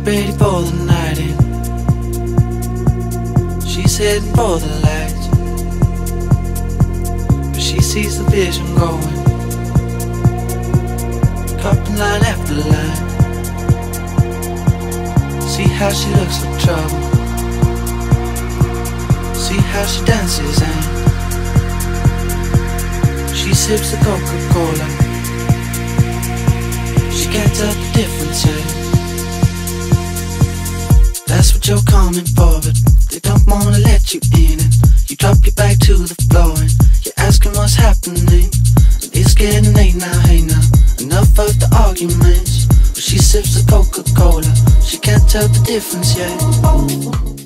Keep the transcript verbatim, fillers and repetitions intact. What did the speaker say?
ready for the night in. She's heading for the lights, but she sees the vision going, cupping line after line. See how she looks like trouble, see how she dances and she sips the Coca-Cola. She can't tell the difference yet. That's what you're coming for, but they don't wanna let you in. And you drop your back to the floor and you're asking what's happening. It's getting late now, hey now, enough of the arguments. But she sips the Coca-Cola, she can't tell the difference yet.